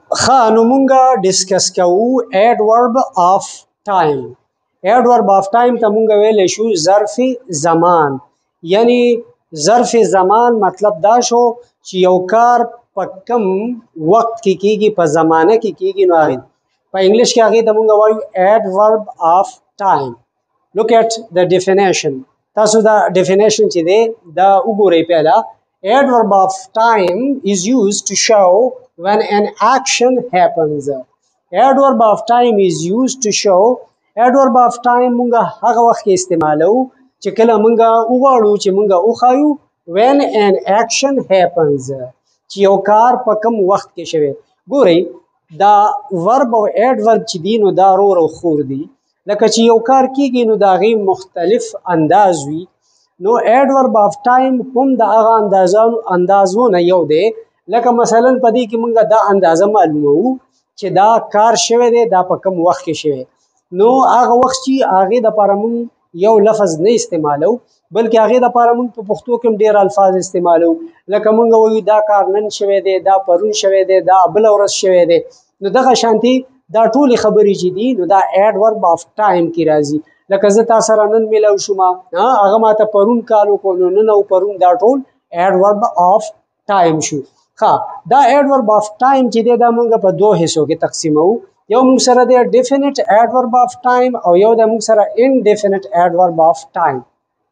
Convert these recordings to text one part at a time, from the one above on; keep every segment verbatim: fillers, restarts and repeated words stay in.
ها نو مونږه ډیسکس کوو adverb of time. adverb of time ته مونږ ویل شو ظرف زمان. یعنی ظرف زمان مطلب دا شو چې یو کار په کم وخت کې کیږي، په زمانه کې کیږي. نو هغه په انګلیش کې هغه ته مونږ وایو adverb of time. look at the definition. تاسو دا definition چې دی دا وګورئ. پیدا adverb of time is used to show when an action happens. adverb of time is used to show. adverb of time مونږه هغه وخت کې استعمالو چې کله مونږه وغواړو چې مونږه وخایو when an action happens، چې یو کار په کوم وخت کې شوی. ګورئ دا verb او adverb چې دي نو دا رور او خور دي. لکه چې یو کار کیږي نو دا غي مختلف انداز وي. نو adverb of time هم د هغه اندازونو اندازونه یو دی. لکه مثلا په دې کې مونږه دا اندازه معلومو چې دا کار شوی دی دا په کوم وخت کې شوی. نو هغه وخت چې هغه د لپاره مونږ یو لفظ نه استعمالو بلکې هغه د لپاره مونږ په پښتو کې ډیر الفاظ استعمالو. لکه مونږ وایو دا کار نن شوی دی، دا پرون شوی دی، دا بل ورځ شوی دی. نو دغه شانتي دا ټولې خبرې چې دي نو دا adverb of time کې راځي. لکه زه تاسو سره نن ملو شوم، هغه ماته پرون کالو کو نو نن او پرون دا ټول adverb of time شو. ها دا adverb of time چې دی دا مونږ په دوه حصو کې تقسیمو. یو مونږ سره دی definite adverb of time او یو د مونږ سره indefinite adverb of time.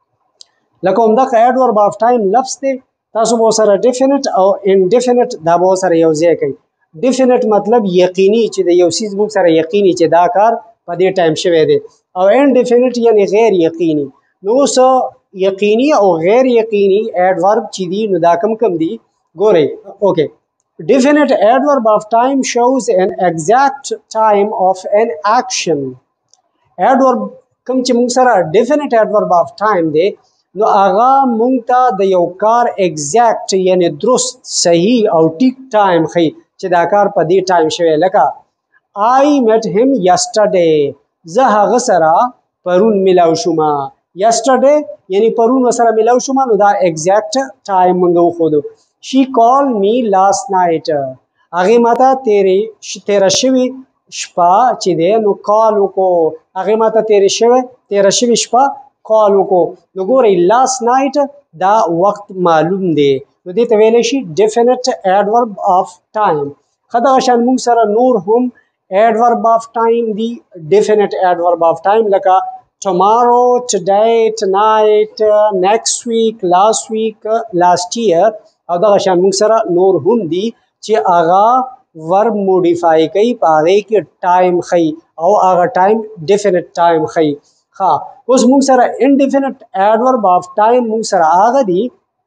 لکه همدغه adverb of time لفظ دی تاسو به سره definite او indefinite دا به سره یو ځای کوي. definite مطلب یقیني چې د یو سیز مونږ سره یقیني چې دا کار په دې ټایم شوی دی، او indefinite یعنی غیر یقیني. نو سو یقیني او غیر یقیني adverb چې دي نو دا کم کم دي. ګورئ اوکې definite adverb of time shows an exact time of an action. adverb کوم چې موږ سره definite adverb of time دی نو هغه موږ ته د یو کار exact یعنی درست صحیح او ټیک ټایم ښیي چې دا کار په دې ټایم شوی. لکه I met him yesterday. زه هغه سره پرون ملاو شوم. yesterday یعنی پرون سره ملاو شوم نو دا exact ټایم موږ وښودو. She called me last night. هغه ماته تیرې تیره شوې شپه چې دی نو کال وکړو. هغه ماته تیرې شوې تیره شوې شپه کال وکړو. نو ګورئ last night دا وخت معلوم دی نو دې ته ویلی شي definite adverb of time. ښه دغه شان موږ سره نور هم adverb of time دی definite adverb of time لکه tomorrow, today, tonight, next week, last week, last year. او دغه شان موږ سره نور هم دي چې هغه ورب موډیفای کوي په هغې کې ټایم ښیي او هغه ټایم definite ټایم ښیي. ښه اوس موږ سره indefinite adverb of time موږ سره هغه دي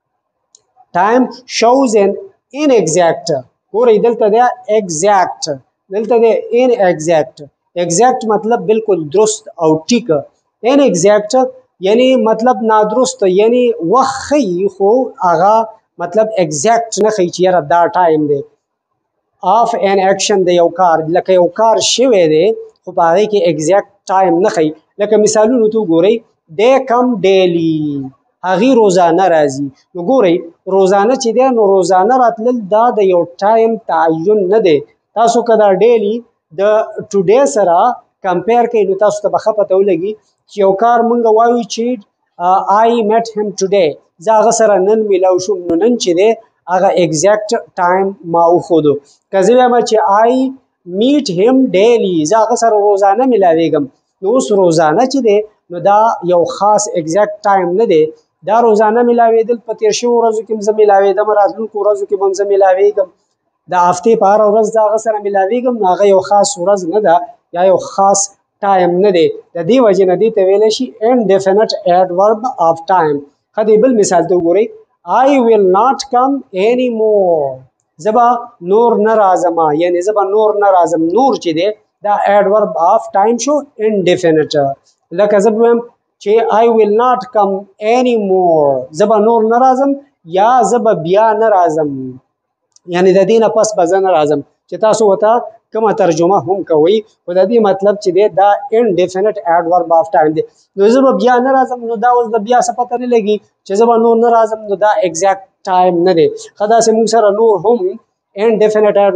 time shows an inexact. ګورئ دلته دی exact، دلته دی inexact. exact مطلب بالکل درست او ټیک. inexact یعنی مطلب نادرست یعنی وخت ښیي خو هغه مطلب exact نه ښیي چې یاره دا ټایم دی. of an action د یو کار لکه یو کار شوی دی خو په هغې کې exact ټایم نه ښیي. لکه مثالونو ته وګورئ they come daily. هغې روزانه راځي. نو ګورئ روزانه چې دی نو روزانه راتلل دا د یو ټایم تعین نه دی. تاسو که دا ډیلی د ټوډے سره کمپیر کوئ نو تاسو ته به ښه پته ولګي چې یو کار مونږ وایو چې I met him today. زه هغه سره نن میلاو شوم نو نن چې دی هغه exact ټایم ما وښودو. که زه وایم چې I meet him daily زه هغه سره روزانه میلاویږم نو اوس روزانه چې دی نو دا یو خاص exact ټایم نه دی. دا روزانه میلاویدل په تیر شویو ورځو کې هم زه میلاویدم، راتلونکو ورځو کې به هم زه میلاویږم. د هفتې په هره ورځ زه هغه سره میلاویږم نو هغه یو خاص ورځ نه ده یا یو خاص ټایم نه دی. د دې وجې نه دې ته ویلی شي indefinite adverb of time. ښه دی بل مثال ته وګورئ I will not come anymore. زه به نور نه راځم یعنې زه به نور نه راځم. نور چې دی دا adverb of time شو indefinite. لکه زه به وایم چې I will not come anymore. زه به نور نه راځم یا زه به بیا نه راځم یعنې د دې نه پس به زه نه راځم. چې تاسو ورته کومه ترجمه هم کوئ خو د دې مطلب چې دی دا indefinite adverb of time دی. نو زه به بیا نه راځم نو دا اوس د بیا څه پته نه لګي چې زه به نور نه راځم نو دا exact time نه دی. ښه داسې موږ سره نور هم indefinite adverb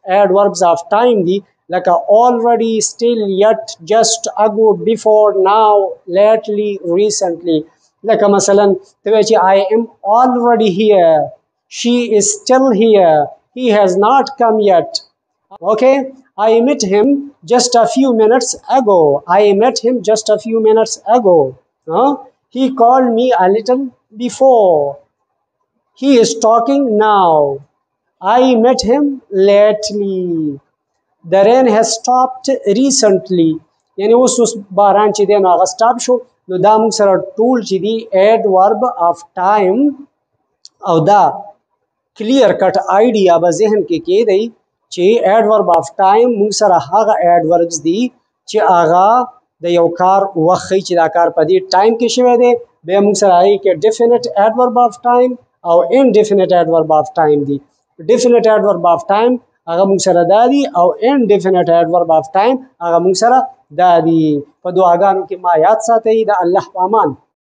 adverbs of time دي لکه already, still, yet, just, ago, before, now, lately, recently. لکه مثلا ته وایې چې I am already here, she is still here, he has not come yet. Okay, I met him just a few minutes ago. I met him just a few minutes ago. Huh? He called me a little before. He is talking now. I met him lately. The rain has stopped recently. یعنی اوس اوس باران چې دی نو هغه سټاپ شو. نو دا موږ سره ټول چې دی adverb of time او دا کلیر کټ آیډیا به ذهن کې کېدی چې adverb of time موږ سره هغه adverbs دي چې هغه د یو کار وخت ښیي چې دا کار په دې ټایم کې شوی دی. بیا موږ سره هغې کې definite adverb of time او indefinite adverb of time دي. definite adverb of time هغه موږ سره دا دي او indefinite adverb of time هغه موږ سره دا دي. په دعاګانو کې ما یاد ساتئ. د الله په امان.